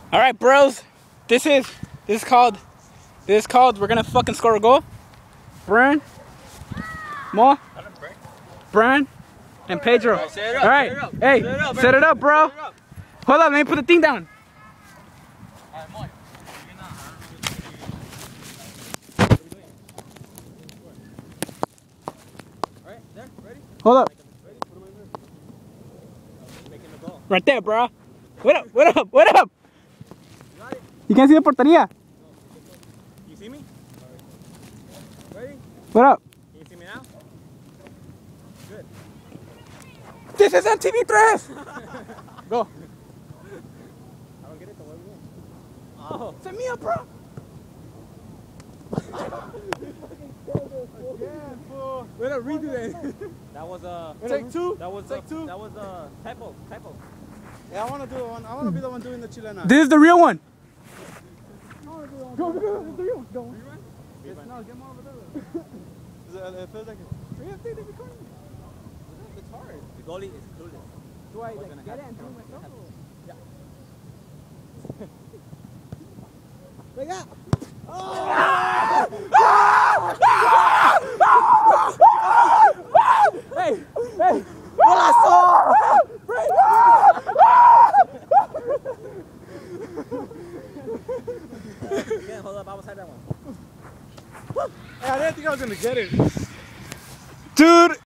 All right, bros. This is called. We're gonna fucking score a goal. Brian, Mo, Brian, and Pedro. All right. Hey, set it up, bro. Hold up, let me put the thing down. Hold up. Right there, bro. What up? What up? What up? You can't see the portería. You see me? Ready? What up? Can you see me now? Good. This is MTV3. Go. I don't get it, so what are we doing? Oh. Set me up, bro. Again, fool. Wait up, redo that. That was Take two. That was Take two. That was typo. Yeah, I want to do one. I want to be the one doing the chilena. This is the real one. Go. It's the real one. Go. No, get more over there. It feels like it's hard. The goalie is clueless. Do I What's gonna get it happen? and do myself? Yeah. Like that. Hey. Golazo! Again, hold up. I was had that one. Hey, I didn't think I was gonna get it. Dude.